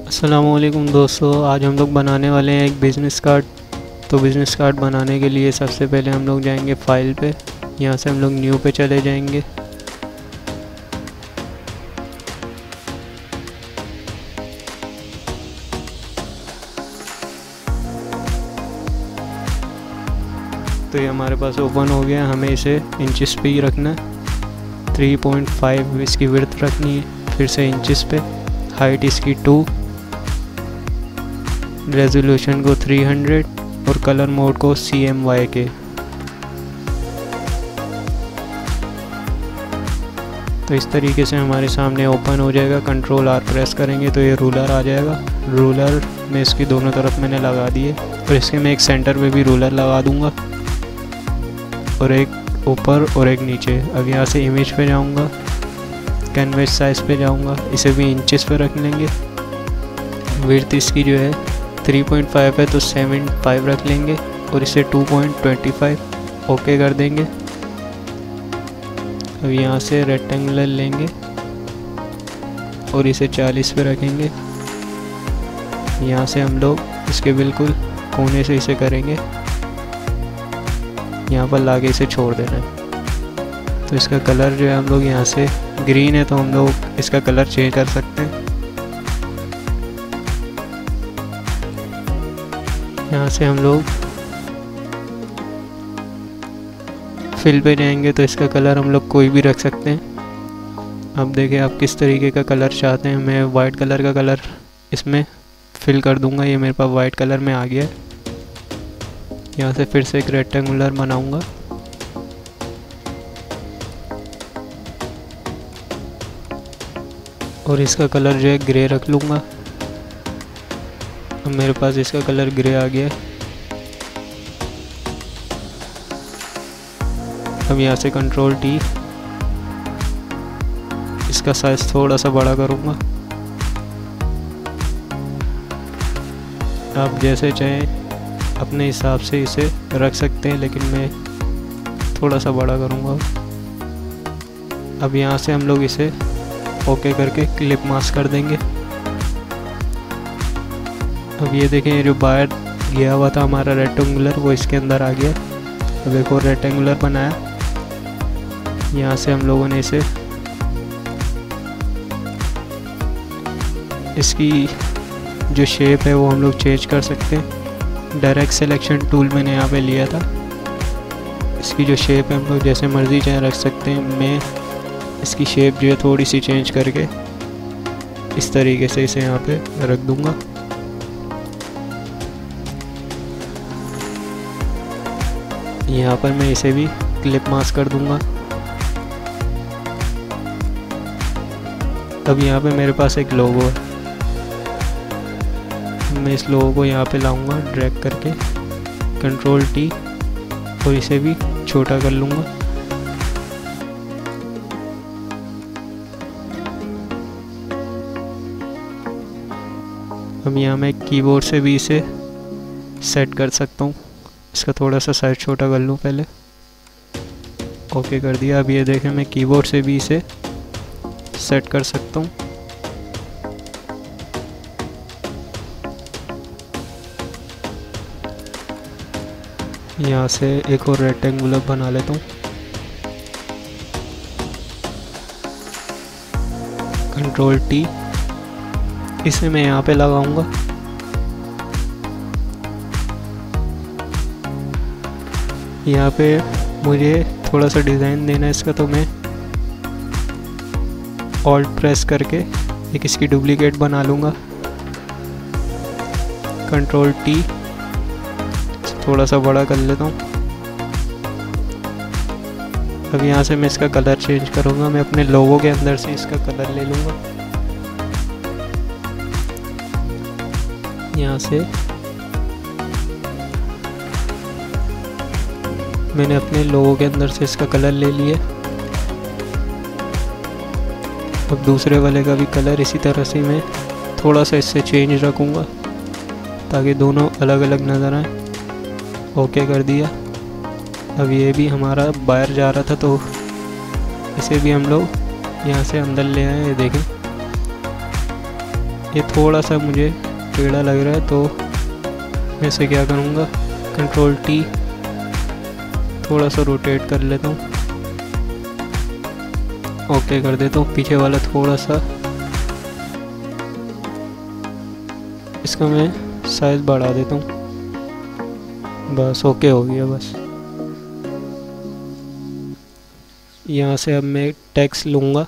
अस्सलामुअलैकुम दोस्तों, आज हम लोग बनाने वाले हैं एक बिज़नेस कार्ड। तो बिज़नेस कार्ड बनाने के लिए सबसे पहले हम लोग जाएंगे फाइल पे। यहाँ से हम लोग न्यू पे चले जाएंगे। तो ये हमारे पास ओपन हो गया। हमें इसे इंचेस पे ही रखना है। 3.5 इसकी विड्थ रखनी है। फिर से इंचेस पे, हाइट इसकी 2, रेजोल्यूशन को 300 और कलर मोड को CMYK। तो इस तरीके से हमारे सामने ओपन हो जाएगा। कंट्रोल R प्रेस करेंगे तो ये रूलर आ जाएगा। रूलर में इसकी दोनों तरफ मैंने लगा दिए और इसके मैं एक सेंटर पे भी रूलर लगा दूंगा और एक ऊपर और एक नीचे। अब यहाँ से इमेज पे जाऊँगा, कैनवस साइज पे जाऊँगा, इसे भी इंचेस पे रख लेंगे। विड्थ इसकी जो है 3.5 है तो 7.5 रख लेंगे और इसे 2.25 ओके कर देंगे। अब यहाँ से रेक्टेंगुलर लेंगे और इसे 40 पे रखेंगे। यहाँ से हम लोग इसके बिल्कुल कोने से इसे करेंगे, यहाँ पर लाके इसे छोड़ देना है। तो इसका कलर जो है हम लोग यहाँ से ग्रीन है तो हम लोग इसका कलर चेंज कर सकते हैं। यहाँ से हम लोग फिल पे जाएंगे तो इसका कलर हम लोग कोई भी रख सकते हैं। अब देखिए आप किस तरीके का कलर चाहते हैं। मैं वाइट कलर का कलर इसमें फिल कर दूंगा। ये मेरे पास वाइट कलर में आ गया है। यहाँ से फिर से एक रेक्टेंगुलर बनाऊंगा और इसका कलर जो है ग्रे रख लूँगा। अब मेरे पास इसका कलर ग्रे आ गया है। अब यहाँ से कंट्रोल T, इसका साइज थोड़ा सा बड़ा करूँगा। आप जैसे चाहें अपने हिसाब से इसे रख सकते हैं, लेकिन मैं थोड़ा सा बड़ा करूँगा। अब यहाँ से हम लोग इसे ओके करके क्लिप मास्क कर देंगे। अब ये देखें, ये जो बाहर गया हुआ था हमारा रेक्टेंगुलर वो इसके अंदर आ गया। अब एक और रेक्टेंगुलर बनाया। यहाँ से हम लोगों ने इसे इसकी जो शेप है वो हम लोग चेंज कर सकते हैं। डायरेक्ट सिलेक्शन टूल मैंने यहाँ पे लिया था। इसकी जो शेप है हम लोग जैसे मर्ज़ी चाहे रख सकते हैं। मैं इसकी शेप जो है थोड़ी सी चेंज करके इस तरीके से इसे यहाँ पे रख दूँगा। यहाँ पर मैं इसे भी क्लिप मास्क कर दूँगा। अब यहाँ पे मेरे पास एक लोगो है। मैं इस लोगो को यहाँ पे लाऊंगा ड्रैग करके, कंट्रोल T, और इसे भी छोटा कर लूँगा। अब यहाँ मैं कीबोर्ड से भी इसे सेट कर सकता हूँ। इसका थोड़ा सा साइज छोटा कर लूँ पहले। ओके कर दिया। अब ये देखें, मैं कीबोर्ड से भी इसे सेट कर सकता हूँ। यहाँ से एक और रेक्टेंगुलर बना लेता हूँ। कंट्रोल T, इसे मैं यहाँ पे लगाऊंगा। यहाँ पे मुझे थोड़ा सा डिज़ाइन देना है इसका, तो मैं ऑल्ट प्रेस करके एक इसकी डुप्लीकेट बना लूँगा। कंट्रोल T, थोड़ा सा बड़ा कर लेता हूँ। अब यहाँ से मैं इसका कलर चेंज करूँगा। मैं अपने लोगो के अंदर से इसका कलर ले लूँगा। यहाँ से मैंने अपने लोगो के अंदर से इसका कलर ले लिया। अब दूसरे वाले का भी कलर इसी तरह से मैं थोड़ा सा इससे चेंज रखूँगा ताकि दोनों अलग अलग नज़र आए। ओके कर दिया। अब ये भी हमारा बाहर जा रहा था तो इसे भी हम लोग यहाँ से अंदर ले आए। ये देखें, ये थोड़ा सा मुझे टेढ़ा लग रहा है, तो मैं इसे क्या करूँगा, कंट्रोल टी थोड़ा सा रोटेट कर लेता हूँ, ओके कर देता हूँ। पीछे वाला थोड़ा सा इसका मैं साइज़ बढ़ा देता हूँ, बस ओके हो गया। बस यहाँ से अब मैं टेक्स्ट लूँगा,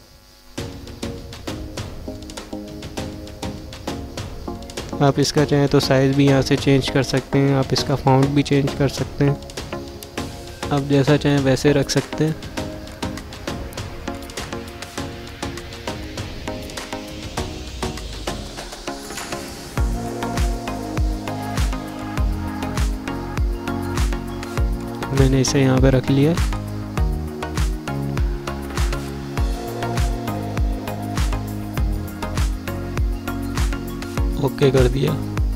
आप इसका चाहें तो साइज़ भी यहाँ से चेंज कर सकते हैं, आप इसका फ़ॉन्ट भी चेंज कर सकते हैं, आप जैसा चाहें वैसे रख सकते हैं। मैंने इसे यहाँ पे रख लिया। ओके कर दिया।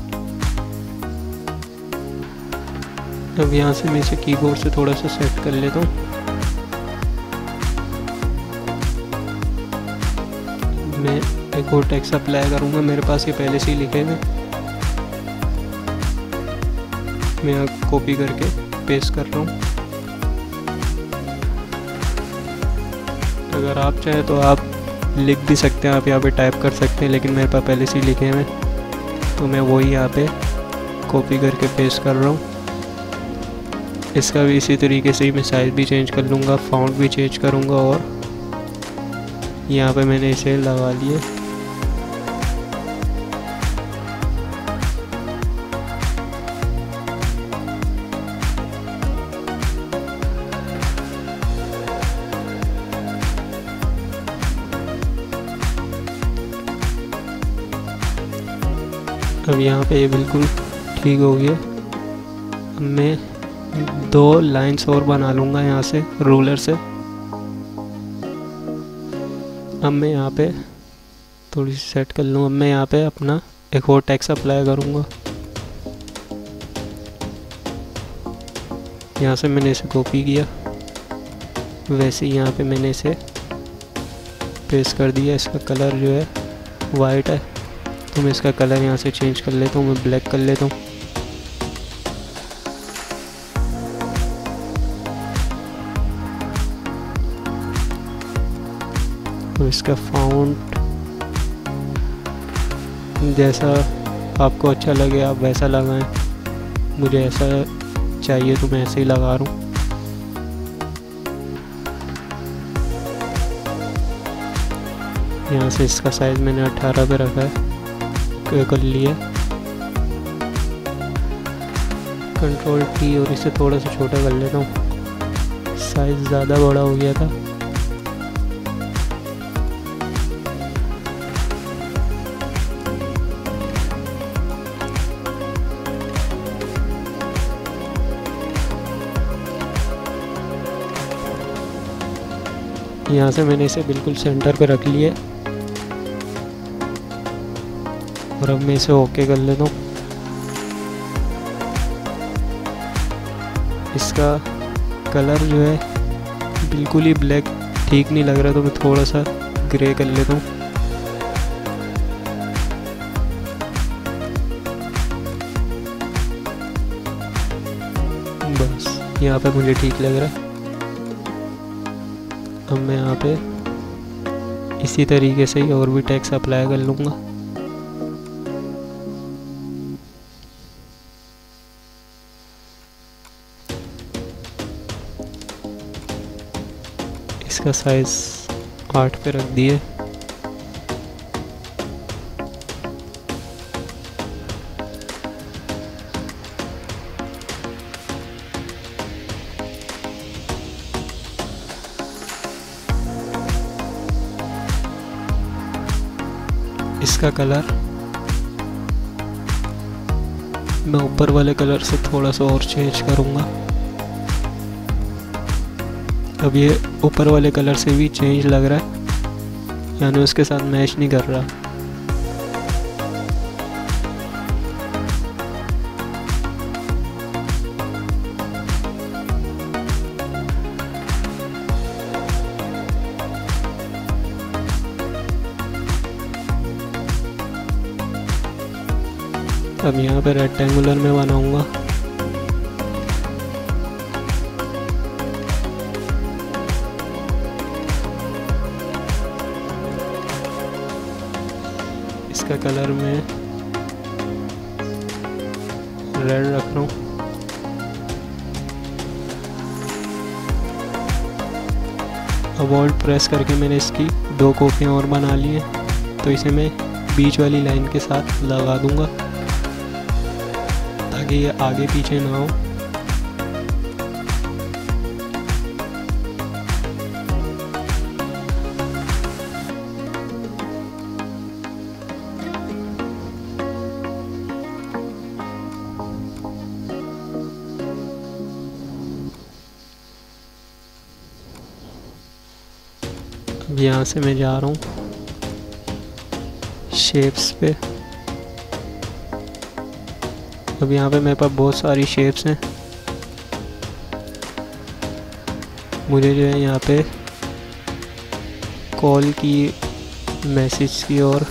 अब यहाँ से मैं इसे कीबोर्ड से थोड़ा सा सेट कर लेता हूँ। मैं एक और टेक्स्ट अप्लाई करूँगा, मेरे पास ये पहले से ही लिखे हुए, मैं यहाँ कॉपी करके पेस्ट कर रहा हूँ। अगर आप चाहें तो आप लिख भी सकते हैं, आप यहाँ पे टाइप कर सकते हैं, लेकिन मेरे पास पहले से ही लिखे हैं तो मैं वही यहाँ पे कॉपी करके पेस्ट कर रहा हूँ। इसका भी इसी तरीके से ही मैं साइज़ भी चेंज कर लूँगा, फ़ॉन्ट भी चेंज करूँगा, और यहाँ पे मैंने इसे लगा लिए। अब यहाँ पे ये बिल्कुल ठीक हो गया। अब मैं 2 लाइंस और बना लूँगा यहाँ से रूलर से। अब मैं यहाँ पे थोड़ी सी सेट कर लूँ। अब मैं यहाँ पे अपना एक और टेक्स्ट अप्लाई करूँगा। यहाँ से मैंने इसे कॉपी किया, वैसे ही यहाँ पे मैंने इसे पेस्ट कर दिया। इसका कलर जो है वाइट है, तो मैं इसका कलर यहाँ से चेंज कर लेता हूँ, मैं ब्लैक कर लेता हूँ। तो इसका फ़ॉन्ट जैसा आपको अच्छा लगे आप वैसा लगाएं, मुझे ऐसा चाहिए तो मैं ऐसे ही लगा रहा हूँ। यहाँ से इसका साइज़ मैंने 18 पे रखा है, कर लिया। कंट्रोल टी और इसे थोड़ा सा छोटा कर लेता हूँ, साइज़ ज़्यादा बड़ा हो गया था। यहाँ से मैंने इसे बिल्कुल सेंटर पे रख लिया और अब मैं इसे ओके कर लेता हूँ। इसका कलर जो है बिल्कुल ही ब्लैक ठीक नहीं लग रहा, तो मैं थोड़ा सा ग्रे कर लेता हूँ। बस यहाँ पे मुझे ठीक लग रहा है। अब मैं यहाँ पे इसी तरीके से ही और भी टेक्स्ट अप्लाई कर लूँगा। इसका साइज़ 8 पे रख दिए। इसका कलर मैं ऊपर वाले कलर से थोड़ा सा और चेंज करूँगा। अब ये ऊपर वाले कलर से भी चेंज लग रहा है, यानी उसके साथ मैच नहीं कर रहा। अब यहाँ पे रेक्टेंगुलर में बनाऊंगा। इसका कलर मैं रेड रख रहा हूँ। अब ऑल्ट प्रेस करके मैंने इसकी 2 कॉपियाँ और बना ली हैं, तो इसे मैं बीच वाली लाइन के साथ लगा दूंगा ताकि ये आगे पीछे ना हो। अब यहाँ से मैं जा रहा हूँ शेप्स पे। अब यहाँ पे मेरे पास बहुत सारी शेप्स हैं। मुझे जो है यहाँ पे कॉल की, मैसेज की, और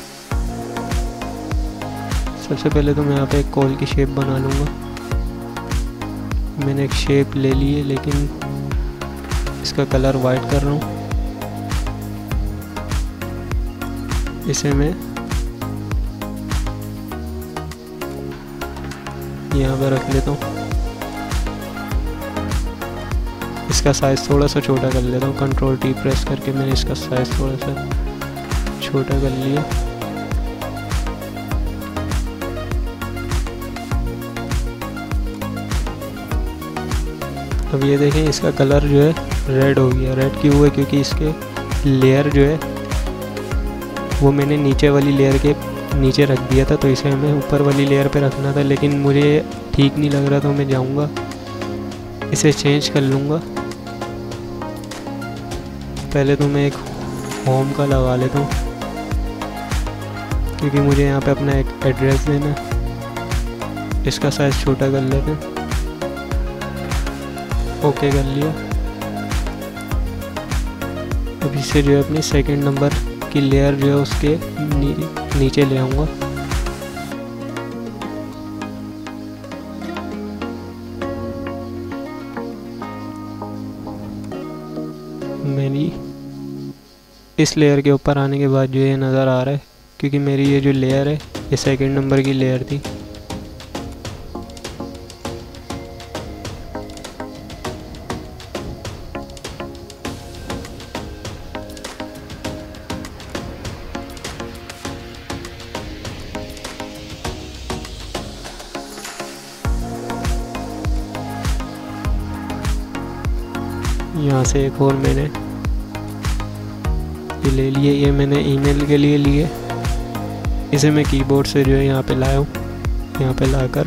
सबसे पहले तो मैं यहाँ पे एक कॉल की शेप बना लूँगा। मैंने एक शेप ले ली है लेकिन इसका कलर वाइट कर रहा हूँ। इसे मैं यहाँ पर रख लेता हूँ। इसका साइज़ थोड़ा सा छोटा कर लेता हूँ। कंट्रोल टी प्रेस करके मैंने इसका साइज़ थोड़ा सा छोटा कर लिया। अब ये देखें इसका कलर जो है रेड हो गया। रेड क्यों हुआ? क्योंकि इसके लेयर जो है वो मैंने नीचे वाली लेयर के नीचे रख दिया था, तो इसे हमें ऊपर वाली लेयर पे रखना था, लेकिन मुझे ठीक नहीं लग रहा, तो मैं जाऊंगा इसे चेंज कर लूँगा। पहले तो मैं एक होम का लगा लेता हूँ क्योंकि मुझे यहाँ पे अपना एक एड्रेस देना है। इसका साइज़ छोटा कर लेते हैं। ओके कर लिया। अब इसे जो है अपनी सेकंड नंबर की लेयर जो है उसके नीचे ले आऊँगा। मेरी इस लेयर के ऊपर आने के बाद जो ये नज़र आ रहा है, क्योंकि मेरी ये जो लेयर है ये सेकंड नंबर की लेयर थी। यहाँ से एक और मैंने ये ले लिए। ये मैंने ईमेल के लिए लिए। इसे मैं कीबोर्ड से जो है यहाँ पे लाया हूँ। यहाँ पे लाकर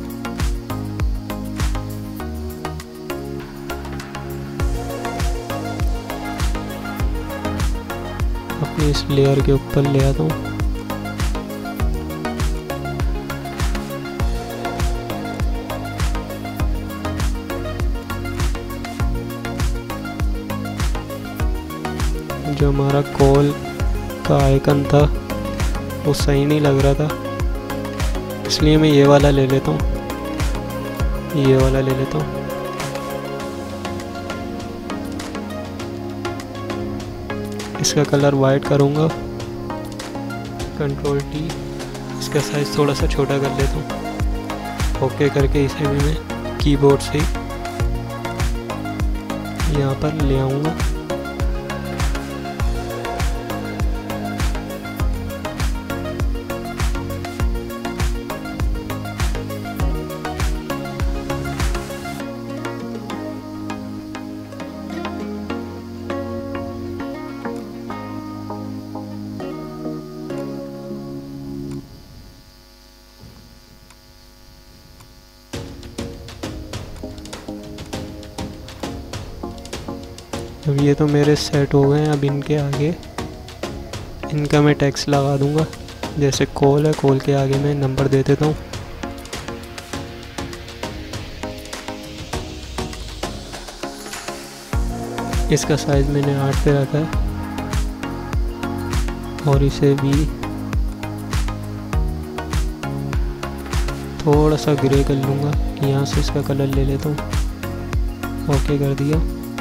अपनी इस लेयर के ऊपर ले आता हूँ। जो हमारा कॉल का आइकन था वो सही नहीं लग रहा था, इसलिए मैं ये वाला ले लेता हूँ। ये वाला ले लेता हूँ। इसका कलर वाइट करूँगा। कंट्रोल टी, इसका साइज़ थोड़ा सा छोटा कर लेता हूँ। ओके करके इसे भी मैं कीबोर्ड से यहाँ पर ले आऊँगा। अब ये तो मेरे सेट हो गए हैं। अब इनके आगे इनका मैं टेक्स्ट लगा दूंगा। जैसे कॉल है, कॉल के आगे मैं नंबर दे देता हूँ। इसका साइज़ मैंने 8 पे रखा है और इसे भी थोड़ा सा ग्रे कर लूँगा, यहाँ से इसका कलर ले लेता हूँ। ओके कर दिया।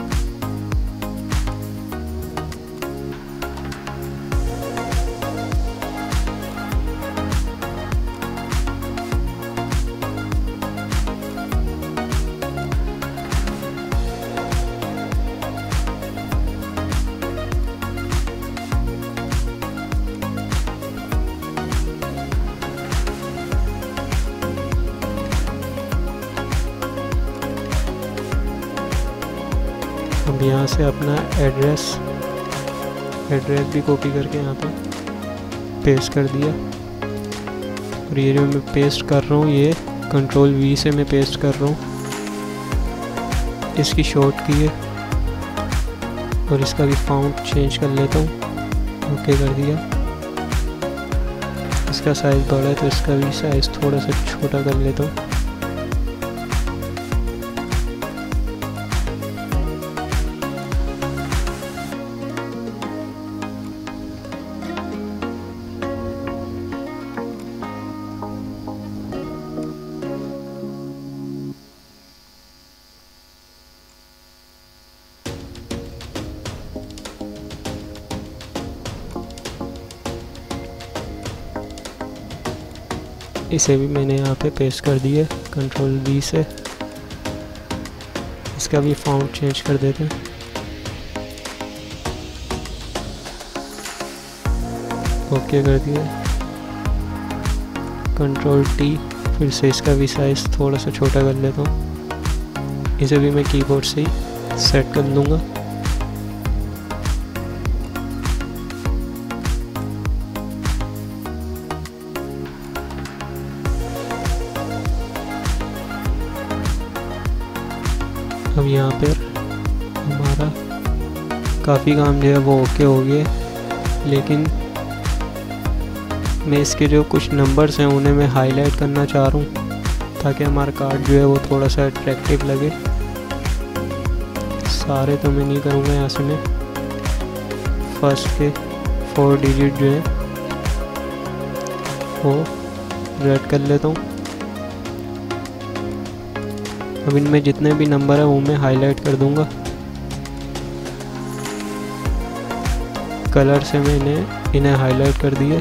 अब यहाँ से अपना एड्रेस भी कॉपी करके यहाँ पे पेस्ट कर दिया। और ये जो मैं पेस्ट कर रहा हूँ ये कंट्रोल V से मैं पेस्ट कर रहा हूँ। इसकी शॉर्ट की है और इसका भी फाउंट चेंज कर लेता हूँ। ओके कर दिया। इसका साइज़ बड़ा है तो इसका भी साइज़ थोड़ा सा छोटा कर लेता हूँ। इसे भी मैंने यहाँ पे पेस्ट कर दिया कंट्रोल V से। इसका भी फाउंट चेंज कर देते हैं। ओके कर दिया। कंट्रोल T, फिर से इसका भी साइज़ थोड़ा सा छोटा कर लेता हूँ। इसे भी मैं कीबोर्ड से ही सेट कर लूँगा। अब यहाँ पर हमारा काफ़ी काम जो है वो ओके हो गया, लेकिन मैं इसके जो कुछ नंबर्स हैं उन्हें मैं हाईलाइट करना चाह रहा हूँ ताकि हमारा कार्ड जो है वो थोड़ा सा अट्रैक्टिव लगे। सारे तो मैं नहीं करूँगा, यहाँ से मैं फर्स्ट के 4 डिजिट जो है वो रेड कर लेता हूँ। अब इनमें जितने भी नंबर है वो मैं हाईलाइट कर दूंगा। कलर से मैंने इन्हें हाईलाइट कर दिए।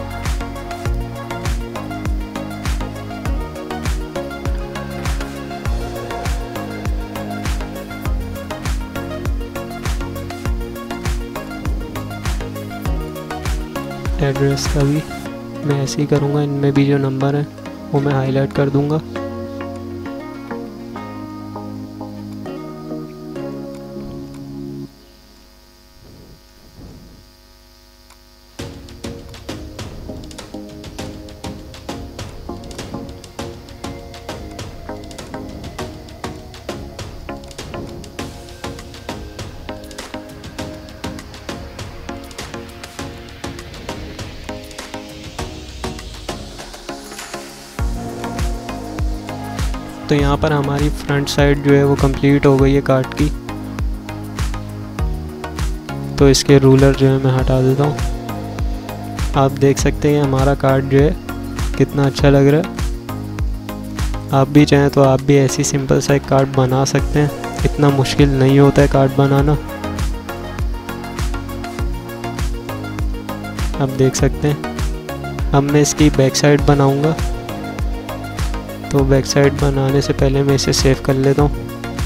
एड्रेस का भी मैं ऐसे ही करूँगा, इनमें भी जो नंबर है वो मैं हाईलाइट कर दूंगा। तो यहाँ पर हमारी फ्रंट साइड जो है वो कंप्लीट हो गई है कार्ड की। तो इसके रूलर जो है मैं हटा देता हूँ। आप देख सकते हैं हमारा कार्ड जो है कितना अच्छा लग रहा है। आप भी चाहें तो आप भी ऐसी सिंपल सा एक कार्ड बना सकते हैं, इतना मुश्किल नहीं होता है कार्ड बनाना। आप देख सकते हैं। अब मैं इसकी बैक साइड बनाऊँगा, तो बैक साइड बनाने से पहले मैं इसे सेव कर लेता हूँ।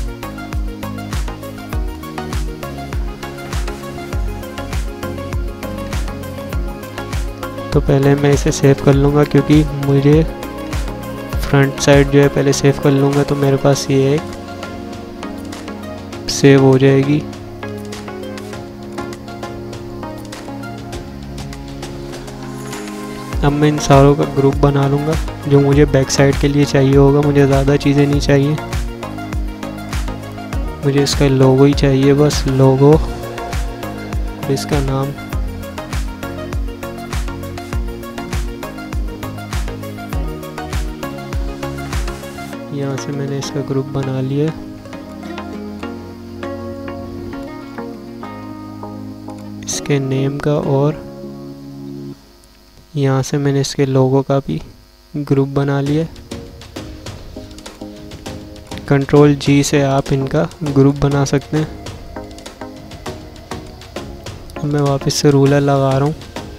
तो पहले मैं इसे सेव कर लूँगा क्योंकि मुझे फ्रंट साइड जो है पहले सेव कर लूँगा तो मेरे पास ये एक सेव हो जाएगी। अब मैं इन सारों का ग्रुप बना लूँगा जो मुझे बैक साइड के लिए चाहिए होगा। मुझे ज़्यादा चीज़ें नहीं चाहिए, मुझे इसका लोगो ही चाहिए, बस लोगो और इसका नाम। यहाँ से मैंने इसका ग्रुप बना लिया। इसके नेम का और यहाँ से मैंने इसके लोगो का भी ग्रुप बना लिया। कंट्रोल जी से आप इनका ग्रुप बना सकते हैं। अब मैं वापस से रूलर लगा रहा हूँ।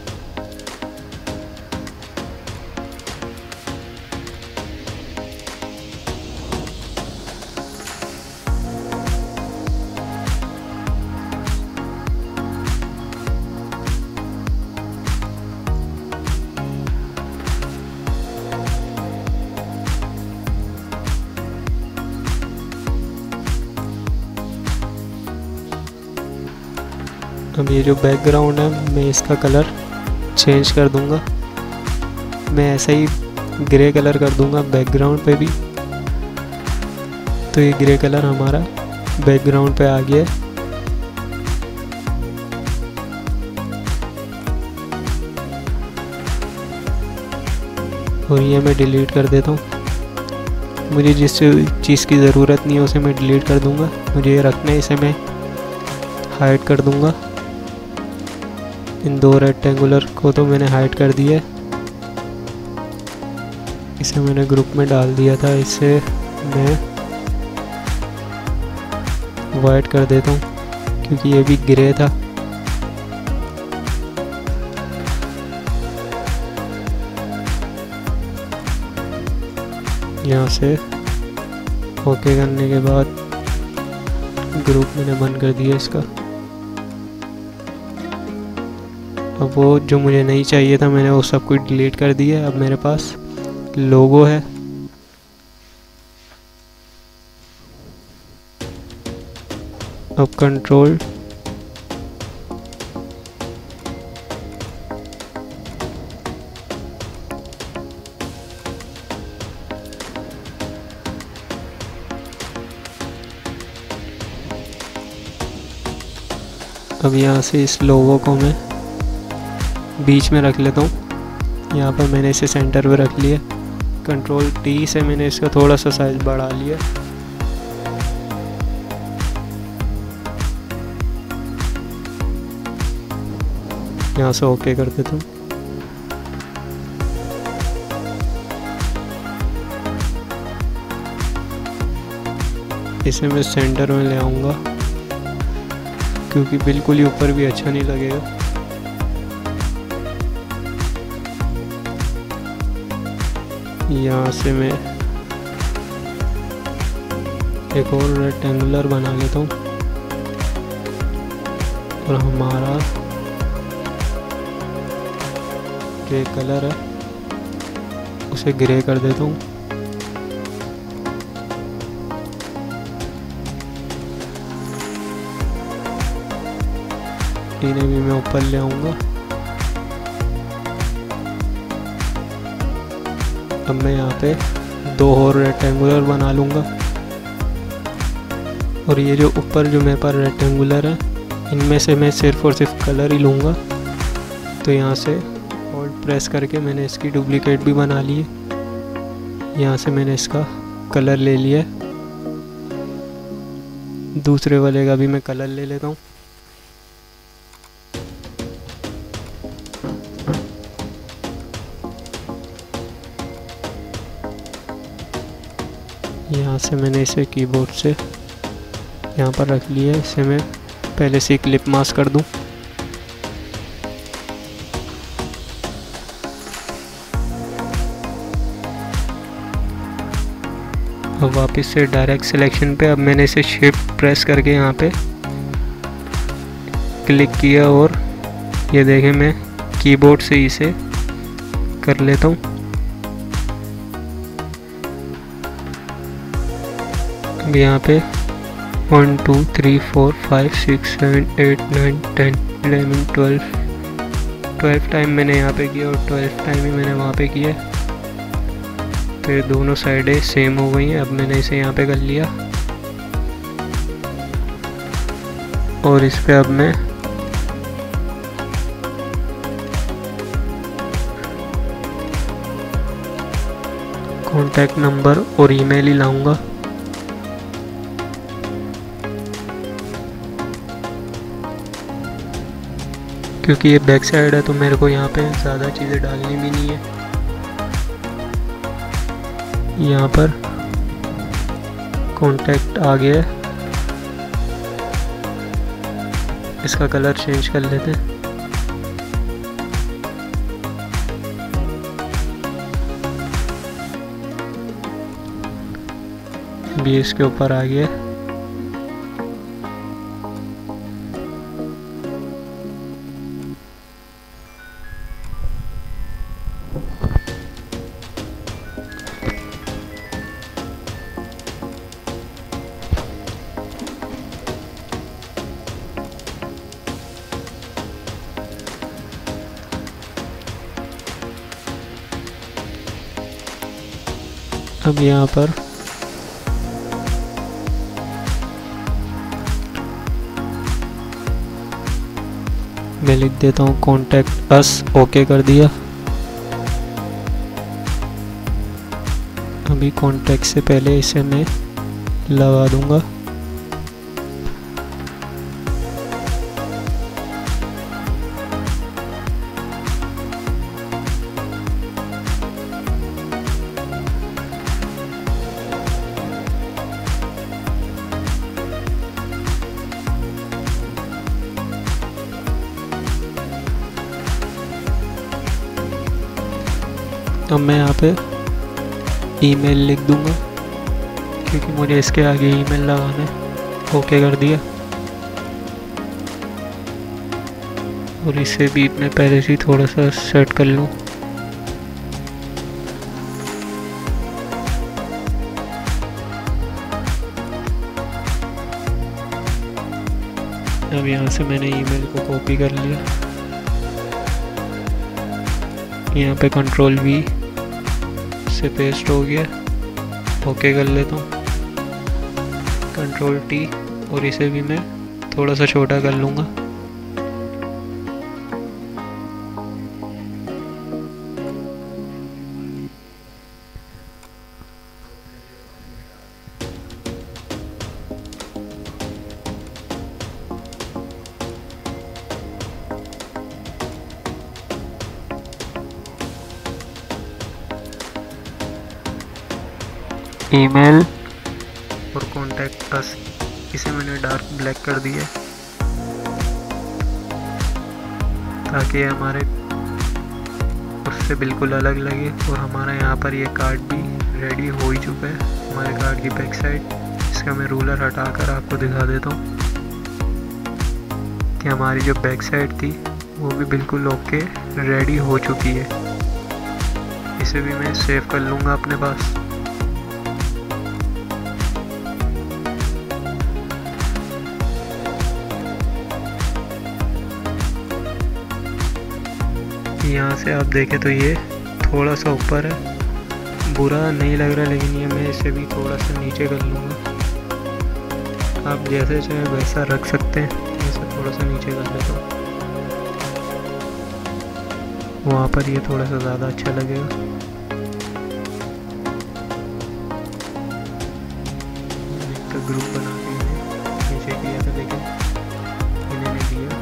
अब ये जो बैकग्राउंड है मैं इसका कलर चेंज कर दूंगा। मैं ऐसा ही ग्रे कलर कर दूंगा बैकग्राउंड पे भी। तो ये ग्रे कलर हमारा बैकग्राउंड पे आ गया है। और ये मैं डिलीट कर देता हूँ। मुझे जिस चीज़ की ज़रूरत नहीं है उसे मैं डिलीट कर दूंगा। मुझे ये रखना है, इसे मैं हाइड कर दूंगा। इन दो रेक्टेंगुलर को तो मैंने हाइड कर दिया है। इसे मैंने ग्रुप में डाल दिया था, इसे मैं वाइट कर देता हूँ क्योंकि ये भी ग्रे था। यहाँ से ओके करने के बाद ग्रुप मैंने बंद कर दिया इसका। अब वो जो मुझे नहीं चाहिए था मैंने वो सब कुछ डिलीट कर दिया। अब मेरे पास लोगो है। अब कंट्रोल अब यहाँ से इस लोगो को मैं बीच में रख लेता हूँ। यहाँ पर मैंने इसे सेंटर पे रख लिया। कंट्रोल टी से मैंने इसका थोड़ा सा साइज बढ़ा लिया। यहाँ से ओके कर देता हूँ। इसे मैं सेंटर में ले आऊँगा क्योंकि बिल्कुल ही ऊपर भी अच्छा नहीं लगेगा। यहाँ से मैं एक और रेक्टेंगुलर बना लेता हूँ और हमारा जो कलर है उसे ग्रे कर देता हूँ। इन्हें भी मैं ऊपर ले आऊँगा। अब मैं यहाँ पे दो और रेक्टेंगुलर बना लूँगा। और ये जो ऊपर जो मेरे पास रेक्टेंगुलर है इनमें से मैं सिर्फ और सिर्फ कलर ही लूँगा। तो यहाँ से होल्ड प्रेस करके मैंने इसकी डुप्लीकेट भी बना ली है। यहाँ से मैंने इसका कलर ले लिया। दूसरे वाले का भी मैं कलर ले लेता हूँ। यहाँ से मैंने इसे कीबोर्ड से यहाँ पर रख लिया है। इसे मैं पहले से क्लिप मास्क कर दूँ। अब वापस से डायरेक्ट सिलेक्शन पे अब मैंने इसे शिफ्ट प्रेस करके यहाँ पे क्लिक किया और ये देखें मैं कीबोर्ड से इसे कर लेता हूँ। अब यहाँ पे 1 2 3 4 5 6 7 8 9 10 11 12 टाइम मैंने यहाँ पे किया और 12 टाइम ही मैंने वहाँ पे किया। तो ये दोनों साइडें सेम हो गई हैं। अब मैंने इसे यहाँ पे कर लिया और इस पे अब मैं कॉन्टैक्ट नंबर और ईमेल ही लाऊंगा। क्योंकि ये बैक साइड है तो मेरे को यहाँ पे ज़्यादा चीज़ें डालनी भी नहीं है। यहाँ पर कॉन्टैक्ट आ गया है, इसका कलर चेंज कर लेते हैं। भी इसके ऊपर आ गया है। अब यहाँ पर मैं लिख देता हूँ कॉन्टैक्ट अस, ओके कर दिया। अभी कॉन्टैक्ट से पहले इसे मैं लगा दूंगा। अब मैं यहाँ पे ईमेल लिख दूंगा क्योंकि मुझे इसके आगे ईमेल लगाना है। ओके कर दिया। और इसे भी मैं पहले से थोड़ा सा सेट कर लूँ। अब यहाँ से मैंने ईमेल को कॉपी कर लिया। यहाँ पे कंट्रोल वी से पेस्ट हो गया। ओके कर लेता हूँ। कंट्रोल टी, और इसे भी मैं थोड़ा सा छोटा कर लूँगा। ईमेल और कॉन्टैक्ट अस, इसे मैंने डार्क ब्लैक कर दिया ताकि हमारे उससे बिल्कुल अलग लगे। और हमारा यहाँ पर ये कार्ड भी रेडी हो ही चुका है, हमारे कार्ड की बैक साइड। इसका मैं रूलर हटाकर आपको दिखा देता हूँ कि हमारी जो बैक साइड थी वो भी बिल्कुल ओके रेडी हो चुकी है। इसे भी मैं सेव कर लूँगा अपने पास। यहाँ से आप देखें तो ये थोड़ा सा ऊपर है, बुरा नहीं लग रहा, लेकिन ये मैं इसे भी थोड़ा सा नीचे कर लूँगा। आप जैसे चाहे वैसा रख सकते हैं। इसे थोड़ा सा नीचे कर लेता हूँ, वहाँ पर ये थोड़ा सा ज़्यादा अच्छा लगेगा। एक ग्रुप बना के नीचे किया था लेकिन इन्हें नहीं दिया।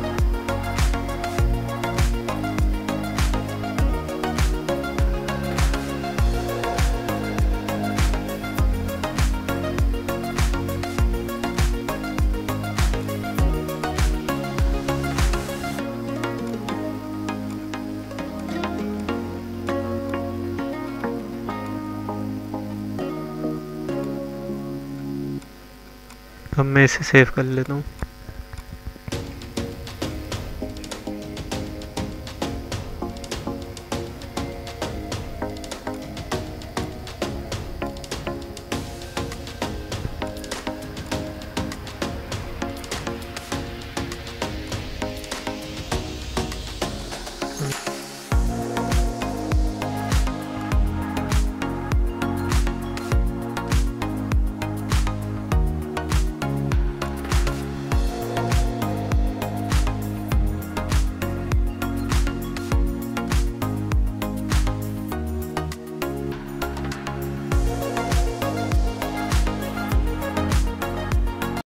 अब मैं इसे सेव कर लेता हूँ।